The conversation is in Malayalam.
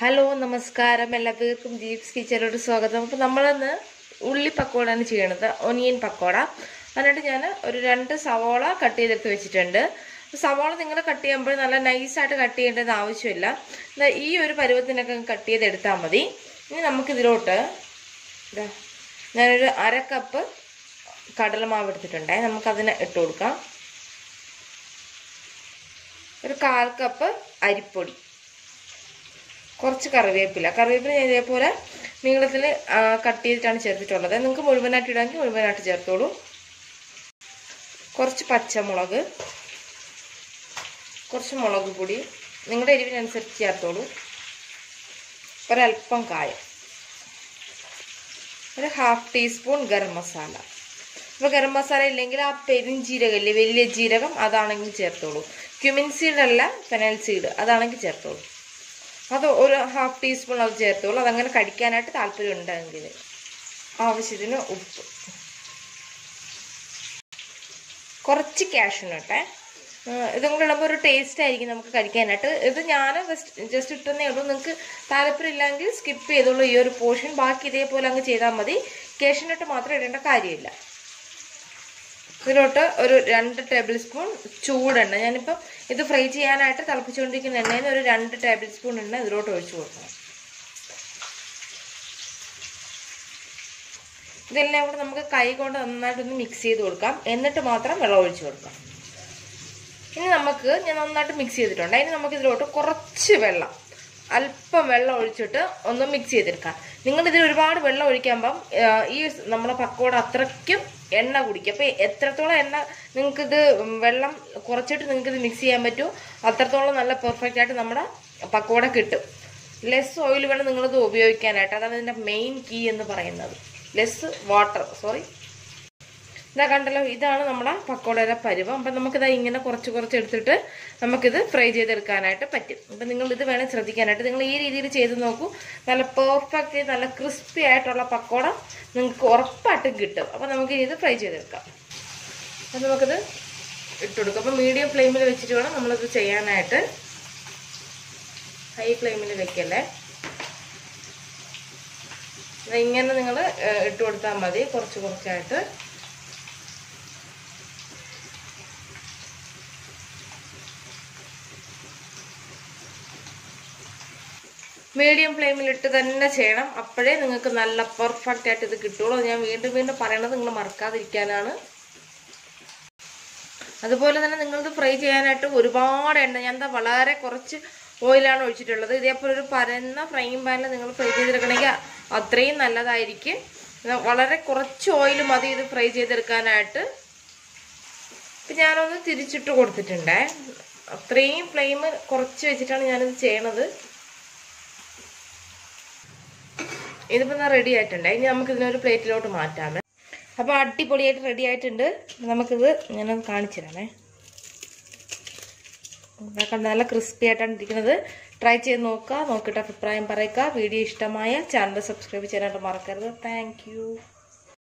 ഹലോ നമസ്കാരം, എല്ലാവർക്കും ദീപ്സ് കിച്ചണിലോട്ട് സ്വാഗതം. അപ്പോൾ നമ്മളിന്ന് ഉള്ളി പക്കോടയാണ് ചെയ്യണത്, ഒനിയൻ പക്കോട. എന്നിട്ട് ഞാൻ ഒരു 2 സവോള കട്ട് ചെയ്തെടുത്ത് വെച്ചിട്ടുണ്ട്. സവോള നിങ്ങൾ കട്ട് ചെയ്യുമ്പോൾ നല്ല നൈസായിട്ട് കട്ട് ചെയ്യേണ്ടത് ആവശ്യമില്ല. ഈ ഒരു പരുവത്തിനൊക്കെ കട്ട് ചെയ്തെടുത്താൽ മതി. ഇനി നമുക്കിതിലോട്ട് ഞാനൊരു 1/2 കപ്പ് കടലമാവ് എടുത്തിട്ടുണ്ടേ, നമുക്കതിന് ഇട്ട് കൊടുക്കാം. ഒരു 1/4 കപ്പ് അരിപ്പൊടി, കുറച്ച് കറിവേപ്പില ഞാൻ ഇതേപോലെ നീളത്തിൽ കട്ട് ചെയ്തിട്ടാണ് ചേർത്തിട്ടുള്ളത്. നിങ്ങൾക്ക് മുഴുവനായിട്ട് ഇടാമെങ്കിൽ മുഴുവനായിട്ട് ചേർത്തോളൂ. കുറച്ച് പച്ചമുളക്, കുറച്ച് മുളക് പൊടി നിങ്ങളുടെ എരിവിനനുസരിച്ച് ചേർത്തോളൂ. ഒരല്പം കായം, ഒരു 1/2 ടീസ്പൂൺ ഗരം മസാല. അപ്പോൾ ഗരം മസാല ഇല്ലെങ്കിൽ ആ പെരുംജീരകമില്ലേ, വലിയ ജീരകം, അതാണെങ്കിൽ ചേർത്തോളൂ. ക്യുമിൻ സീഡ് അല്ല, ഫെനൽ സീഡ്, അതാണെങ്കിൽ ചേർത്തോളൂ. അത് ഒരു 1/2 ടീസ്പൂൺ അത് ചേർത്തോളൂ. അതങ്ങനെ കടിക്കാനായിട്ട് താല്പര്യം ഉണ്ടെങ്കിൽ. ആവശ്യത്തിന് ഉപ്പ്, കുറച്ച് കാഷ്യൂനട്ടെ. ഇതും കൂടെ ഇടുമ്പോൾ ഒരു ടേസ്റ്റ് ആയിരിക്കും നമുക്ക് കഴിക്കാനായിട്ട്. ഇത് ഞാൻ ജസ്റ്റ് ഇട്ടെന്നേ ഉള്ളൂ. നിങ്ങൾക്ക് താല്പര്യം ഇല്ലെങ്കിൽ സ്കിപ്പ് ചെയ്തോളൂ ഈ ഒരു പോർഷൻ. ബാക്കി ഇതേപോലെ അങ്ങ് ചെയ്താൽ മതി. കാഷ്യൂനട്ട് മാത്രം ഇടേണ്ട കാര്യമില്ല. ഇതിലോട്ട് ഒരു 2 ടേബിൾ സ്പൂൺ ചൂടെണ്ണ, ഞാനിപ്പം ഇത് ഫ്രൈ ചെയ്യാനായിട്ട് തിളപ്പിച്ചുകൊണ്ടിരിക്കുന്ന എണ്ണയിൽ ഒരു 2 ടേബിൾ സ്പൂൺ എണ്ണ ഇതിലോട്ട് ഒഴിച്ചു കൊടുക്കണം. ഇതെല്ലാം കൂടെ നമുക്ക് കൈ കൊണ്ട് നന്നായിട്ടൊന്ന് മിക്സ് ചെയ്ത് കൊടുക്കാം. എന്നിട്ട് മാത്രം വെള്ളം ഒഴിച്ചു കൊടുക്കാം. ഇനി ഞാൻ നന്നായിട്ട് മിക്സ് ചെയ്തിട്ടുണ്ട്. അതിന് നമുക്ക് ഇതിലോട്ട് കുറച്ച് വെള്ളം, അല്പം വെള്ളം ഒഴിച്ചിട്ട് ഒന്ന് മിക്സ് ചെയ്തെടുക്കാം. നിങ്ങളിതിൽ ഒരുപാട് വെള്ളം ഒഴിക്കുമ്പം ഈ നമ്മളെ പക്കോട അത്രയ്ക്കും എണ്ണ കുടിക്കും. അപ്പോൾ എത്രത്തോളം എണ്ണ നിങ്ങൾക്കിത് വെള്ളം കുറച്ചിട്ട് നിങ്ങൾക്കിത് മിക്സ് ചെയ്യാൻ പറ്റുമോ അത്രത്തോളം നല്ല പെർഫെക്റ്റ് ആയിട്ട് നമ്മുടെ പക്കോട കിട്ടും. ലെസ് ഓയിൽ വേണം നിങ്ങളിത് ഉപയോഗിക്കാനായിട്ട്. അതാണ് ഇതിൻ്റെ മെയിൻ കീ എന്ന് പറയുന്നത്. ലെസ് വാട്ടർ, ഇതാ കണ്ടല്ലോ, ഇതാണ് നമ്മുടെ പക്കോടയുടെ പരുവം. അപ്പം നമുക്കിതാ ഇങ്ങനെ കുറച്ച് എടുത്തിട്ട് നമുക്കിത് ഫ്രൈ ചെയ്തെടുക്കാനായിട്ട് പറ്റും. അപ്പം നിങ്ങളിത് വേണം ശ്രദ്ധിക്കാനായിട്ട്. നിങ്ങൾ ഈ രീതിയിൽ ചെയ്ത് നോക്കൂ. നല്ല പെർഫെക്റ്റ്, നല്ല ക്രിസ്പി ആയിട്ടുള്ള പക്കോട നിങ്ങൾക്ക് ഉറപ്പായിട്ടും കിട്ടും. അപ്പം നമുക്ക് ഇത് ഫ്രൈ ചെയ്തെടുക്കാം. അപ്പം നമുക്കിത് ഇട്ടുകൊടുക്കാം. അപ്പം മീഡിയം ഫ്ലെയിമിൽ വെച്ചിട്ട് വേണം നമ്മളിത് ചെയ്യാനായിട്ട്. ഹൈ ഫ്ലെയിമിൽ വെക്കല്ലേ. ഇങ്ങനെ നിങ്ങൾ ഇട്ട് കൊടുത്താൽ മതി, കുറച്ചായിട്ട്. മീഡിയം ഫ്ലെയിമിലിട്ട് തന്നെ ചെയ്യണം. അപ്പോഴേ നിങ്ങൾക്ക് നല്ല പെർഫെക്റ്റ് ആയിട്ട് ഇത് കിട്ടുള്ളൂ. ഞാൻ വീണ്ടും പറയണത് നിങ്ങൾ മറക്കാതിരിക്കാനാണ്. അതുപോലെ തന്നെ നിങ്ങളിത് ഫ്രൈ ചെയ്യാനായിട്ട് ഒരുപാട് എണ്ണ, ഞാൻ വളരെ കുറച്ച് ഓയിലാണ് ഒഴിച്ചിട്ടുള്ളത്. ഇതേപോലെ ഒരു പരന്ന ഫ്രൈയിങ് പാനിൽ നിങ്ങൾ ഫ്രൈ ചെയ്തെടുക്കണമെങ്കിൽ അത്രയും നല്ലതായിരിക്കും. വളരെ കുറച്ച് ഓയിൽ മതി ഇത് ഫ്രൈ ചെയ്തെടുക്കാനായിട്ട്. ഇപ്പം ഞാനൊന്ന് തിരിച്ചിട്ട് കൊടുത്തിട്ടുണ്ടേ. അത്രയും ഫ്ലെയിം കുറച്ച് വെച്ചിട്ടാണ് ഞാനിത് ചെയ്യണത്. ഇതിപ്പോൾ റെഡി ആയിട്ടുണ്ട്. ഇനി നമുക്കിതിനൊരു പ്ലേറ്റിലോട്ട് മാറ്റാമേ. അപ്പോൾ അടിപൊളിയായിട്ട് റെഡി ആയിട്ടുണ്ട്. നമുക്കിത് ഞാനത് കാണിച്ചു തരാമേ. നല്ല ക്രിസ്പി ആയിട്ടാണ് ഇരിക്കുന്നത്. ട്രൈ ചെയ്ത് നോക്കുക, നോക്കിയിട്ട് അഭിപ്രായം പറയുക. വീഡിയോ ഇഷ്ടമായ ചാനൽ സബ്സ്ക്രൈബ് ചെയ്യാനായിട്ട് മറക്കരുത്. Thank U.